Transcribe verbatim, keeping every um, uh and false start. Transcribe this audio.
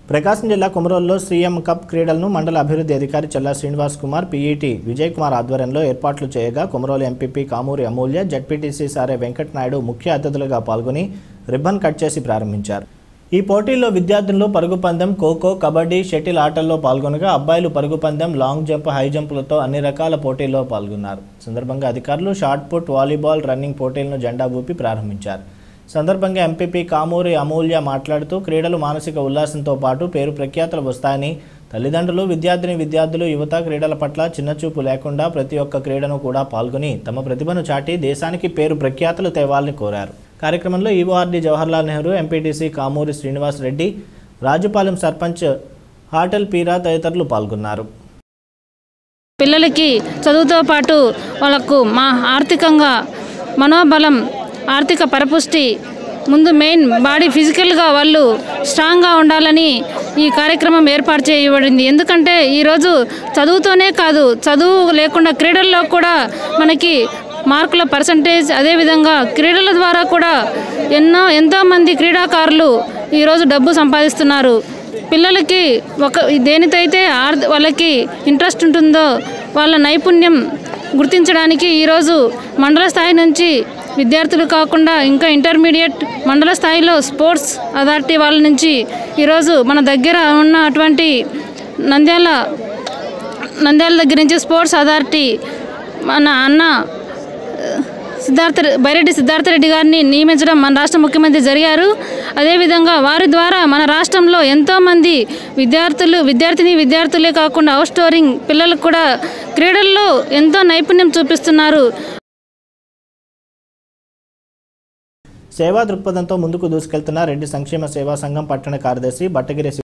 ప్రకాశం జిల్లా కుమరోల్లో CM cup క్రీడలను మండల అభివృద్ధి అధికారి చల్లా శ్రీనివాస్ కుమార్, పీఈటీ విజయ్ కుమార్ ఆధ్వర్యంలో ఏర్పాట్లు చేయగా కుమరోలు ఎంపీపీ కామూరి అమూల్య, జడ్పీటీసీ సారే వెంకట నాయుడు ముఖ్య అతిథులుగా పాల్గొని రిబ్బన్ కట్ చేసి ప్రారంభించారు. ఈ పోటీల్లో విద్యార్థులు పరుగు పందెం, ఖోఖో, కబడ్డీ, షటిల్ ఆటల్లో పాల్గొనగా అబ్బాయిలు పరుగు పందెం, లాంగ్ జంప్, హై జంపులతో అన్ని రకాల పోటీల్లో పాల్గొన్నారు. సందర్భంగా అధికారులు షాట్ పుట్, వాలీబాల్, రన్నింగ్ పోటీలను జెండా ఊపి ప్రారంభించారు. సందర్భంగా ఎంపీపీ కామూరి అమూల్య మాట్లాడుతూ క్రీడలు మానసిక ఉల్లాసంతో పాటు పేరు ప్రఖ్యాతలు వస్తాయని, తల్లిదండ్రులు, విద్యార్థిని విద్యార్థులు, యువత క్రీడల పట్ల చిన్నచూపు లేకుండా ప్రతి ఒక్క క్రీడను కూడా పాల్గొని తమ ప్రతిభను చాటి దేశానికి పేరు ప్రఖ్యాతలు తేవాలని కోరారు. కార్యక్రమంలో ఈవోఆర్డీ జవహర్లాల్ నెహ్రూ, ఎంపీటీసీ కామూరి శ్రీనివాస్ రెడ్డి, రాజుపాలెం సర్పంచ్ హాటల్ పీరా తదితరులు పాల్గొన్నారు. పిల్లలకి చదువుతో పాటు వాళ్ళకు మా ఆర్థికంగా మనోబలం, ఆర్థిక పరిపుష్టి, ముందు మెయిన్ బాడీ ఫిజికల్గా వాళ్ళు స్ట్రాంగ్గా ఉండాలని ఈ కార్యక్రమం ఏర్పాటు చేయబడింది. ఎందుకంటే ఈరోజు చదువుతోనే కాదు, చదువు లేకుండా క్రీడల్లో కూడా మనకి మార్కుల పర్సంటేజ్, అదేవిధంగా క్రీడల ద్వారా కూడా ఎన్నో ఎంతోమంది క్రీడాకారులు ఈరోజు డబ్బు సంపాదిస్తున్నారు. పిల్లలకి ఒక దేనితైతే వాళ్ళకి ఇంట్రెస్ట్ ఉంటుందో వాళ్ళ నైపుణ్యం గుర్తించడానికి ఈరోజు మండల స్థాయి నుంచి విద్యార్థులు కాకుండా ఇంకా ఇంటర్మీడియట్, మండల స్థాయిలో స్పోర్ట్స్ అథారిటీ వాళ్ళ నుంచి ఈరోజు మన దగ్గర ఉన్న అటువంటి నంద్యాల నంద్యాల దగ్గర నుంచి స్పోర్ట్స్ అథారిటీ మన అన్న సిద్ధార్థ బైరెడ్డి సిద్ధార్థ రెడ్డి గారిని నియమించడం మన రాష్ట్ర ముఖ్యమంత్రి జరిగారు. అదేవిధంగా వారి ద్వారా మన రాష్ట్రంలో ఎంతోమంది విద్యార్థులు విద్యార్థిని విద్యార్థులే కాకుండా అవుట్ స్టోరింగ్ పిల్లలకు కూడా క్రీడల్లో ఎంతో నైపుణ్యం చూపిస్తున్నారు. సేవా దృక్పథంతో ముందుకు దూసుకెళ్తున్న రెడ్డి సంక్షేమ సేవా సంఘం పట్టణ కార్యదర్శి బట్టగిరి